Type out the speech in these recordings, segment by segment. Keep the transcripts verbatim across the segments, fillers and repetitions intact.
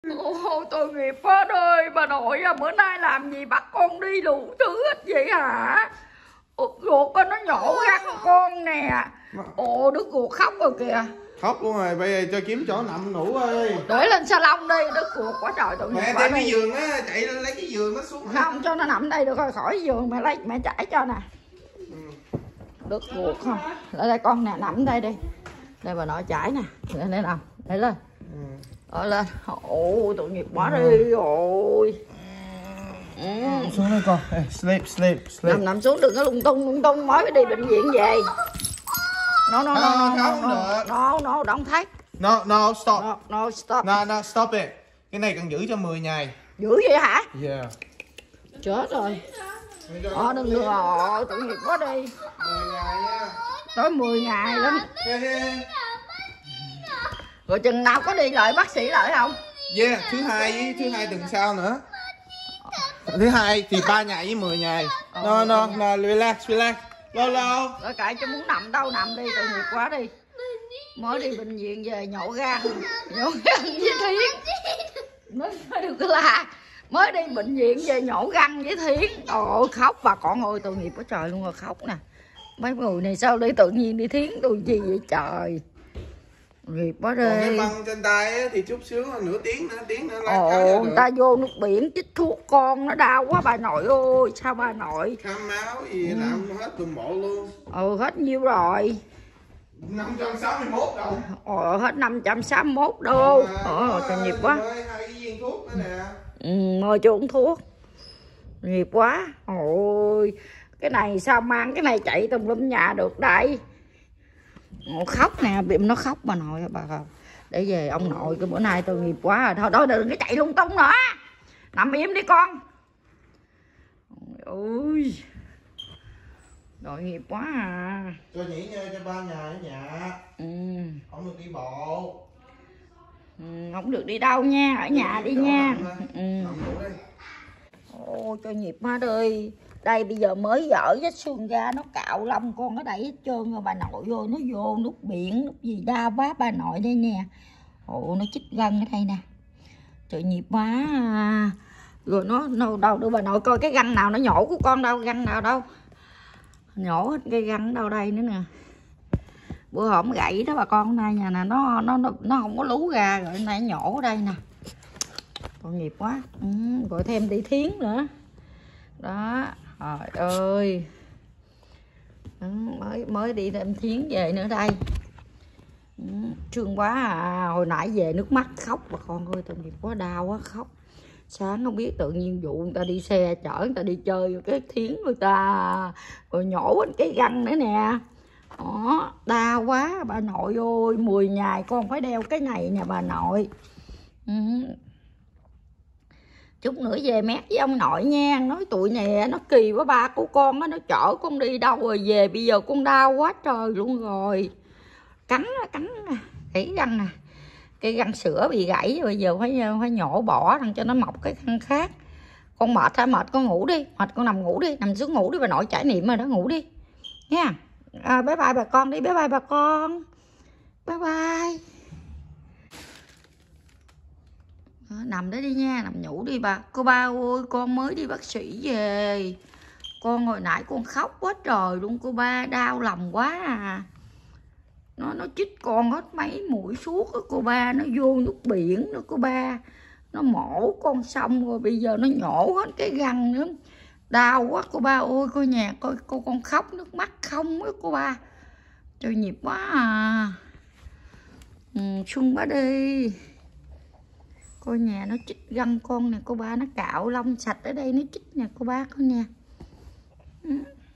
Ôi tội nghiệp quá ơi, bà nội à, bữa nay làm gì bắt con đi đủ thứ hết vậy hả? Ủa, ruột con nó nhổ răng con nè. Ồ, đứa ruột khóc rồi kìa. Khóc luôn rồi, bây giờ cho kiếm chỗ nằm ngủ ơi. Để lên salon đi, đứa ruột quá trời tội nghiệp. Mẹ đem cái giường á, chạy lên lấy cái giường nó xuống. Không, cho nó nằm đây được rồi, khỏi giường mẹ lấy, mẹ trải cho nè. Ừ. Đứa ruột không? Ở đây con nè, nằm đây đi. Đây bà nội trải nè, để đây nằm, để lên. Ừ. Ở lên. Ôi tội nghiệp quá đi, ôi. Ừ. Xuống đây con. Hey, sleep, sleep, sleep. Nằm nằm xuống, đừng có lung tung lung tung, mới đi bệnh viện về. No no no no no no no no don't take. No no stop. No no stop. No no stop it. Cái này cần giữ cho mười ngày. Dữ vậy hả? Yeah. Chết rồi. Ờ đừng được rồi, tội nghiệp quá đi. mười ngày nha. Tới mười ngày lắm. Hey, hey. Rồi chừng nào có đi lại bác sĩ lại không? Yeah, thứ hai với thứ hai tuần sau nữa. Thứ hai thì ba ngày với mười ngày. No no no, relax relax. Lâu lâu. Rồi kệ cho muốn nằm đâu nằm đi, tội nghiệp quá đi. Mới đi bệnh viện về nhổ gan, nhổ gan với Thiến. Mới được la. Mới đi bệnh viện về nhổ răng với Thiến. Trời ơi khóc bà con ơi, tội nghiệp quá trời luôn rồi, khóc nè. Mấy người này sao đi tự nhiên đi Thiến tôi gì vậy trời. Nghiệp quá đi. Còn cái băng trên tay thì chút xíu nửa tiếng nữa, tiếng nữa lá Ồ, người ta vô nước biển chích thuốc con nó đau quá bà nội ơi, sao bà nội? Khám máu gì ừ. làm hết toàn bộ luôn. Ừ hết nhiêu rồi? năm trăm sáu mươi mốt đồng. Ồ hết năm trăm sáu mươi mốt đô. Ờ tội nghiệp quá. Hai cái viên thuốc nữa nè. Ừ, mời cho uống thuốc. Nghiệp quá. Ôi, cái này sao mang cái này chạy tùm lum nhà được đây? Ồ, khóc nè, bịm nó khóc bà nội bà. Để về ông nội cái bữa nay tôi nghiệp quá rồi. Thôi thôi đừng có chạy lung tung nữa. Nằm im đi con. Ôi. Tội nghiệp quá à. Cho nghỉ ngơi cho ba ngày ở nhà. Ừ. Không được đi bộ. Ừ, không được đi đâu nha, ở nhà đi nha. Ừ. Ôi cho nhịp má đi. Đây bây giờ mới dở vết xương ra, nó cạo lông con ở đây hết trơn rồi bà nội ơi, nó vô nút biển nút gì đau quá bà nội đây nè. Ồ nó chích gân ở đây nè. Trời nhịp quá. Rồi nó, nó đâu đưa bà nội coi cái gân nào nó nhổ của con đâu, gân nào đâu. Nhổ hết cái gân đâu đây nữa nè. Bữa hổm gãy đó bà con nay nhà nè, nó nó nó nó không có lú ra rồi nay nhổ ở đây nè. Tội nghiệp quá. Ừ, rồi thêm tí Thiến nữa. Đó, trời ơi. Ừ, mới mới đi thêm Thiến về nữa đây. Ừ, thương quá à, hồi nãy về nước mắt khóc bà con ơi, tội nghiệp quá, đau quá khóc. Sáng không biết tự nhiên vụ người ta đi xe chở người ta đi chơi rồi cái Thiến người ta rồi nhổ cái răng nữa nè. Đó, đau quá bà nội ơi, mười ngày con phải đeo cái này nè bà nội. Ừ. Chút nữa về mét với ông nội nha. Nói tụi này nó kỳ quá, ba của con nó chở con đi đâu rồi về bây giờ con đau quá trời luôn rồi. Cắn cắn gãy răng nè. Cái răng sữa bị gãy rồi, bây giờ phải phải nhổ bỏ thằng cho nó mọc cái răng khác. Con mệt hả? Mệt con ngủ đi, mệt con nằm ngủ đi, nằm xuống ngủ đi bà nội, trải nghiệm rồi đó, ngủ đi nha. À, bye bye bà con đi, bye bye bà con, bye bye. À, nằm đấy đi nha, nằm ngủ đi bà. Cô ba ơi, con mới đi bác sĩ về, con hồi nãy con khóc quá trời luôn cô ba, đau lòng quá à. Nó nó chích con hết mấy mũi suốt đó cô ba, nó vô nước biển đó cô ba, nó mổ con xong rồi bây giờ nó nhổ hết cái răng nữa, đau quá cô ba ơi. Coi nhà coi cô con khóc nước mắt không á cô ba, trời nhịp quá à. Ừ, Xuân bá đi. Coi nhà nó chích răng con nè cô ba, nó cạo lông sạch ở đây nó chích nè cô ba coi nha. Ừ.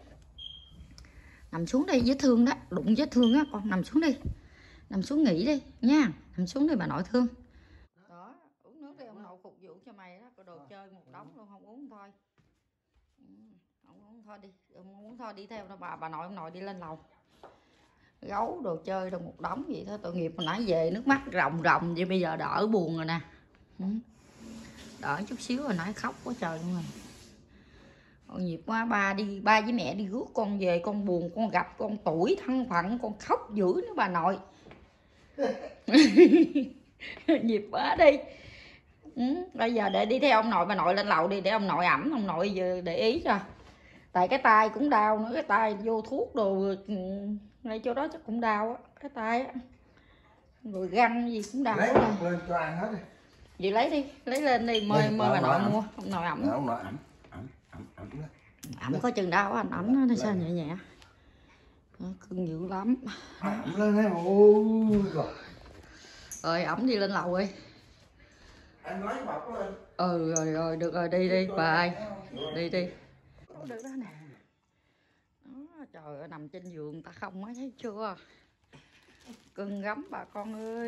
Nằm xuống đây vết thương đó, đụng vết thương á con, nằm xuống đi, nằm xuống nghỉ đi nha, nằm xuống đi bà nội thương. Đó, uống nước đi ông nội phục vụ cho mày đó, có đồ chơi một đống luôn, không uống thôi. Ừ, không uống thôi đi, không uống thôi đi theo đó bà bà nội ông nội đi lên lầu. Gấu đồ chơi đâu một đống vậy thôi, tội nghiệp hồi nãy về nước mắt ròng ròng vậy bây giờ đỡ buồn rồi nè. Ừ. Đỡ chút xíu hồi nãy khóc quá trời luôn rồi. Tội nghiệp quá, ba đi ba với mẹ đi rước con về, con buồn, con gặp con tuổi thân phận, con khóc dữ nữa bà nội. Nghiệp quá đi. Ừ, bây giờ để đi theo ông nội bà nội lên lầu đi để ông nội ẩm, ông nội giờ để ý cho. Tại cái tay cũng đau nữa, cái tay vô thuốc đồ ngay chỗ đó chắc cũng đau á, cái tay á. Rồi găng gì cũng đau. Lấy lên cho ăn hết đi. Vậy lấy đi, lấy lên đi, mời mời bà nội mua, ông nội ẩm. Ông nội ẩm, ẩm, ẩm, ẩm đó. Ẩm có chừng đau anh, ẩm nó sao nhẹ nhẹ. Cưng dữ lắm. Ẩm lên đấy, ôi rồi. Rồi ẩm đi lên lầu đi. Anh nói bọc lên. Ừ rồi rồi được rồi, đi đi bye. Đi đi. Được đó nè. Đó, trời ơi nằm trên giường ta không á, thấy chưa? Cưng gắm bà con ơi.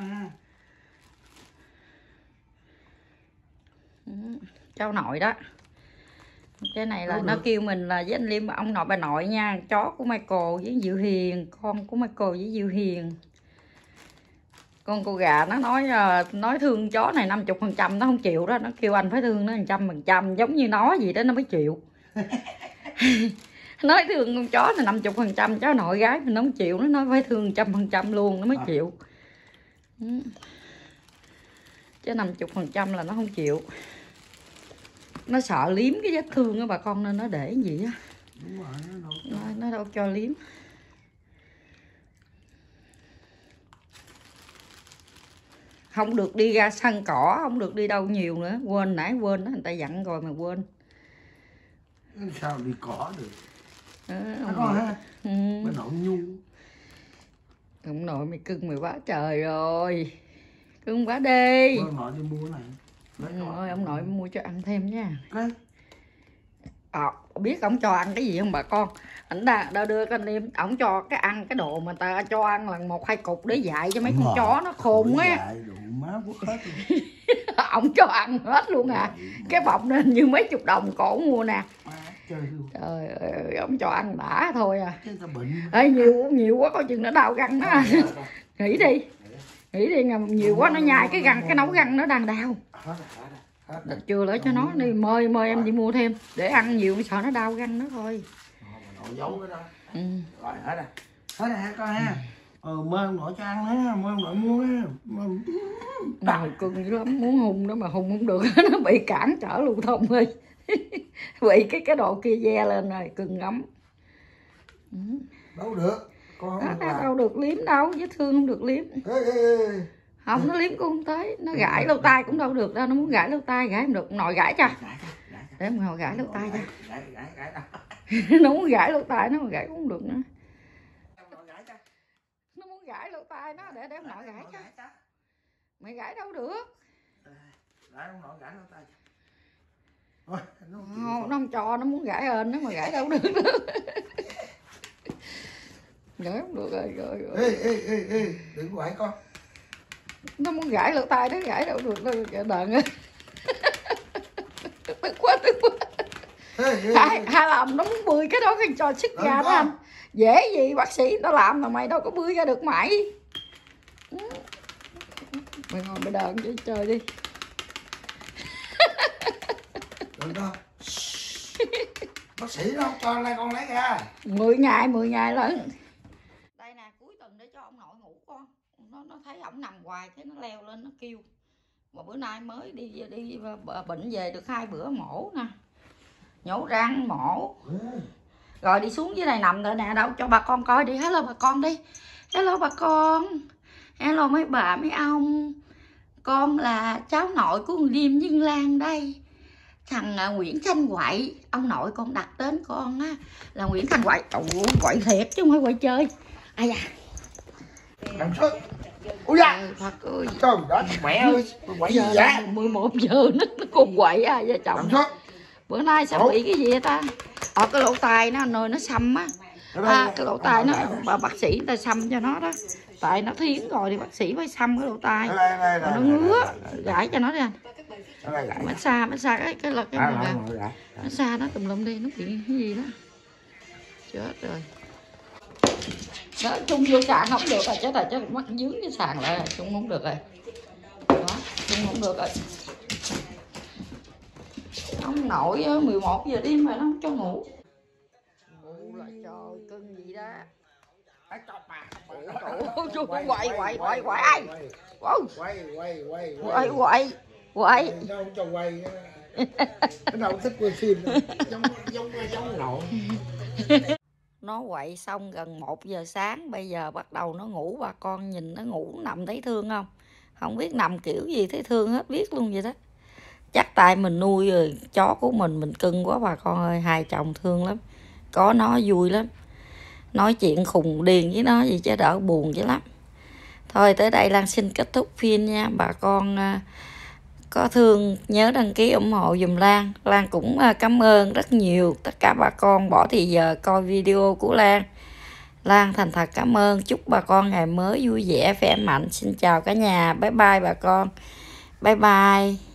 Ừ, cháu nội đó. Cái này là nó kêu mình là với anh Liêm ông nội bà nội nha. Chó của Michael với Diệu Hiền, con của Michael với Diệu Hiền. Con cô gà nó nói nói thương chó này năm mươi phần trăm nó không chịu đó, nó kêu anh phải thương nó một trăm phần trăm giống như nó gì đó nó mới chịu. Nói thương con chó này năm mươi phần trăm, chó nội gái mình nó không chịu, nó nói phải thương một trăm phần trăm luôn nó mới chịu. Chứ năm mươi phần trăm là nó không chịu. Nó sợ liếm cái vết thương á bà con nên nó để cái gì á. Nó, nó đâu cho liếm. Không được đi ra sân cỏ, không được đi đâu nhiều nữa. Quên nãy quên đó, người ta dặn rồi mà quên. Sao đi cỏ được? À, ông nội ha. Ừ. Bà nội nhu. Ông nội mày cưng mày quá trời rồi. Cưng quá đi. Ông nội đi mua này. Ơi, ông nội mua cho ăn thêm nha. Cái À, biết ông cho ăn cái gì không bà con? Ảnh đã, đã đưa cái anh em, ổng cho cái ăn cái đồ mà ta cho ăn là một hai cục để dạy cho mấy con rồi. chó nó khôn á. Ổng cho ăn hết luôn à. Cái bọc nên như mấy chục đồng cổ mua nè. Trời ơi, ổng cho ăn đã thôi à. Ê, nhiều nhiều quá coi chừng nó đau răng đó. Nghỉ đi. Nghỉ đi, nhiều quá nó nhai cái răng, cái nấu răng nó đang đau. Chưa lấy cho nó đi, mời mời em đi mua thêm để ăn nhiều sợ nó đau răng nó thôi. Giấu cái đó. Ừ. Rồi hết rồi. Hết rồi ha coi ha. Ừ, mời ông nội cho ăn đó, mời ông nội mua á. Rồi cưng dữ lắm, muốn hung đó mà hung không được, nó bị cản trở lưu thông ơi. Bị cái cái độ kia ve lên rồi, cưng ngắm. Ừ. Đâu được. Con không Đó, đâu được liếm đâu, vết thương không được liếm. Ê, ê, ê. Không, nó liếm cũng không tới, nó gãi lỗ tai cũng đâu được đâu, nó muốn gãi lỗ tai gãi không được, nội gãi cho. Để mà ngồi gãi lỗ tai cho. Nó muốn gãi lỗ tai nó mà gãi cũng không được nữa. Nó muốn gãi lỗ tai nó để để ông nội gãi cho. Mày gãi đâu được. Gãi ông nội gãi lỗ tai. Nó không, nó không cho, nó muốn gãi ơn nó mà gãi đâu được nữa. Gãi không được rồi, rồi, rồi. Ê, ê, ê, ê, đừng quậy con. Nó muốn gãi lỗ tai nó gãi đâu được đâu, cái đợn á. Tức quá, tức quá. Hai, hai làm nó muốn bươi cái đó cái cho sức ra đó anh. Dễ gì bác sĩ nó làm mà mày đâu có bươi ra được mày. Mày ngồi mày đờn chứ trời đi. Đừng con. Bác sĩ nó không cho này con lấy ra. mười ngày, mười ngày lần. Đây nè, cuối tuần để cho ông nội ngủ con. Nó nó thấy ổng nằm hoài thế nó leo lên nó kêu. Mà bữa nay mới đi đi bệnh về được hai bữa mổ nè. Nhổ răng mổ. Rồi đi xuống dưới này nằm rồi nè, đâu cho bà con coi đi. Hello bà con đi. Hello bà con. Hello mấy bà mấy ông. Con là cháu nội của người Liêm Nhân Lan đây. Thằng uh, Nguyễn Thanh Quậy, ông nội con đặt tên con á là Nguyễn Thanh Quậy. Ồ, quậy thiệt chứ không phải quậy chơi. Ai da. Làm sao? Ôi da. Thật ơi. Trời đất mẹ ơi, quậy gì vậy? mười một giờ nó, nó còn quậy à vợ chồng. Làm sao? Bữa nay sao bị cái gì vậy ta? Ở cái lỗ tai nó nơi nó xăm á. À, cái lỗ tai nó bà bác sĩ người ta xăm cho nó đó. Tại nó thiến rồi thì bác sĩ phải xăm cái lỗ tai. Nó ngứa, gãi cho nó đi anh. Massage, massage cái cái là cái này nè. Massage nó tùm lum đi, nó bị cái gì đó. Chết rồi. Đó, chung vô sàn không được rồi, chết rồi, chết rồi, mắc dướng cái sàn lại rồi, chung không được rồi. Đó, chung không được rồi. Ông nội mười một giờ đêm mà nó không cho ngủ. Ngủ là trời cưng gì đó. Ủa, chú quậy quậy quậy quậy ai? Quậy quậy quậy. Quay. Đâu cho quay nó đâu thích quay phim giống giống giống nội. Nó quậy xong gần một giờ sáng, bây giờ bắt đầu nó ngủ. Bà con nhìn nó ngủ nằm thấy thương không? Không biết nằm kiểu gì thấy thương hết biết luôn vậy đó. Chắc tại mình nuôi rồi chó của mình mình cưng quá bà con ơi. Hai chồng thương lắm, có nó vui lắm, nói chuyện khùng điên với nó gì chứ đỡ buồn chứ lắm. Thôi tới đây Lan xin kết thúc phim nha. Bà con có thương nhớ đăng ký ủng hộ dùm Lan. Lan cũng cảm ơn rất nhiều tất cả bà con bỏ thì giờ coi video của Lan. Lan thành thật cảm ơn. Chúc bà con ngày mới vui vẻ khỏe mạnh. Xin chào cả nhà. Bye bye bà con. Bye bye.